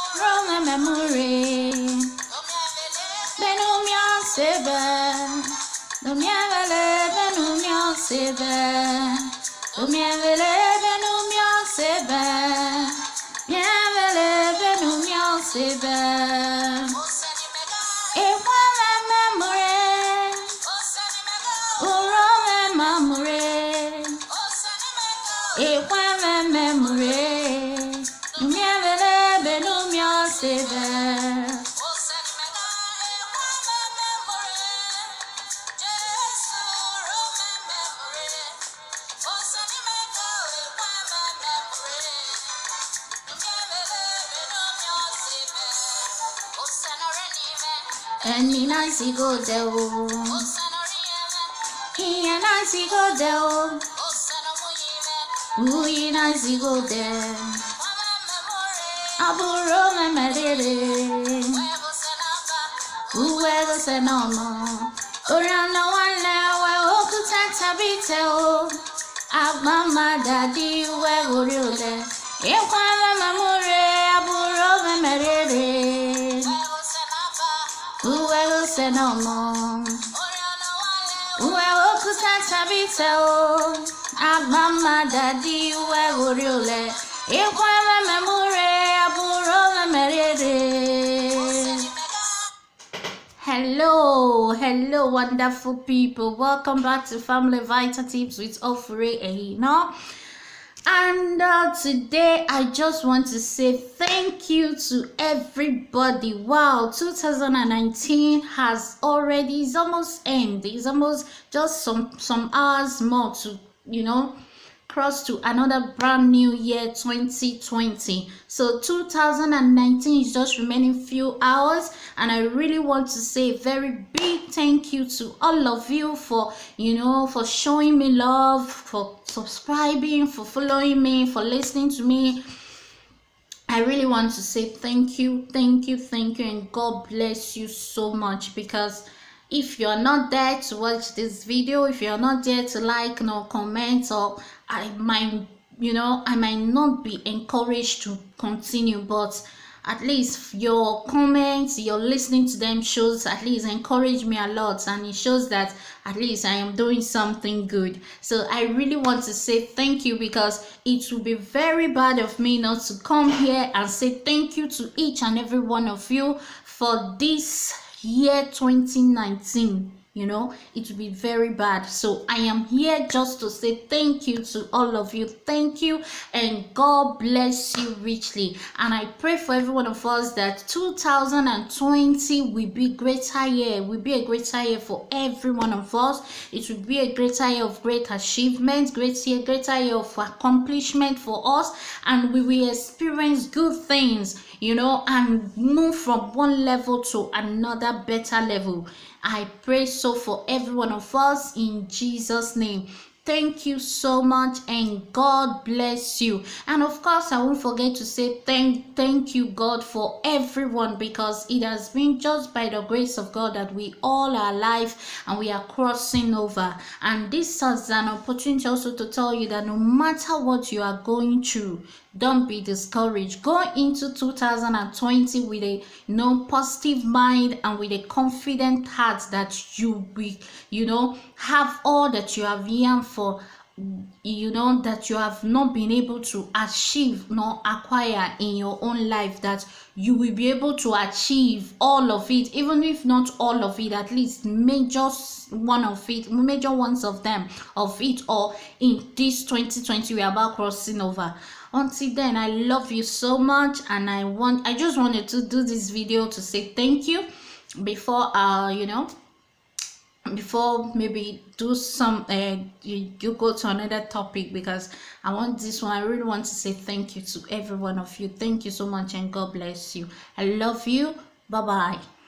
Roma memory. Benumia sebe. Domievele benumia sebe. Domievele benumia sebe. Bienvele benumia sebe. Ewa memory. Roma memory. Ewa memory. Domievele benumia sebe. And me nice go there, he nice go there, we nice go there. Aburo me medere, whoever said no more. Around no one lewe okutata biteo. Abama daddy we go real there. Ekwa mamure aburo me medere. Whoever said no more. Whoever could stand to be told. Mama, daddy, where would you let? If I hello, wonderful people. Welcome back to Family Vital Tips with Ofure Ehino. And today I just want to say thank you to everybody. Wow, 2019 has already, it's almost end. It's almost just some hours more to, cross to another brand new year 2020. So 2019 is just remaining few hours, and I really want to say a very big thank you to all of you for for showing me love, for subscribing, for following me, for listening to me. I really want to say thank you, and God bless you so much, because if you're not there to watch this video, if you're not there to like nor comment, or I might not be encouraged to continue, but at least your comments, your listening to them shows at least encourage me a lot, and it shows that at least I am doing something good. So I really want to say thank you, because it would be very bad of me not to come here and say thank you to each and every one of you for this year 2019. It would be very bad. So I am here just to say thank you to all of you. Thank you, and God bless you richly. And I pray for every one of us that 2020 will be greater year, will be a greater year for every one of us. It will be a greater year of great achievement, greater year of accomplishment for us, and we will experience good things, and move from one level to another better level. I pray so for every one of us in Jesus' name. Thank you so much, and God bless you. And of course, I won't forget to say thank you, God, for everyone, because it has been just by the grace of God that we all are alive and we are crossing over. And this is an opportunity also to tell you that no matter what you are going through, don't be discouraged. Go into 2020 with a positive mind and with a confident heart that you will, have all that you have yearned for, that you have not been able to achieve nor acquire in your own life, that you will be able to achieve all of it, even if not all of it, at least major ones of it all in this 2020 we are about crossing over. Until then, I love you so much, and I just wanted to do this video to say thank you before before maybe do some you go to another topic, because I really want to say thank you to every one of you. Thank you so much, and God bless you. I love you. Bye bye.